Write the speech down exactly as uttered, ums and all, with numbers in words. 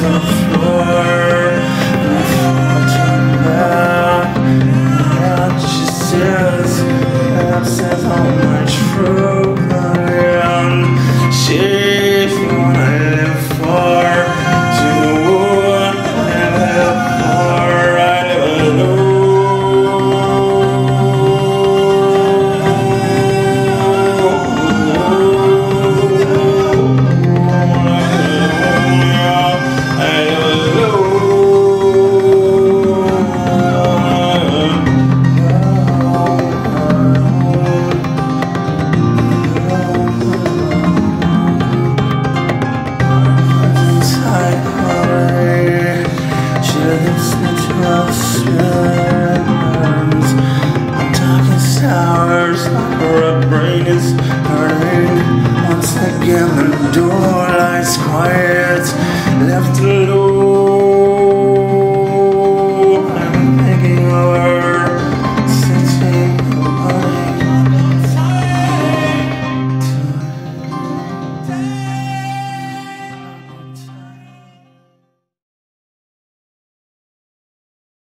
the floor. And I turn back, and she says, and says how much fruit I am. She's the one I live for. She's the one I live for. I live alone. Her brain is hurting. Once again the door lies quiet, left alone.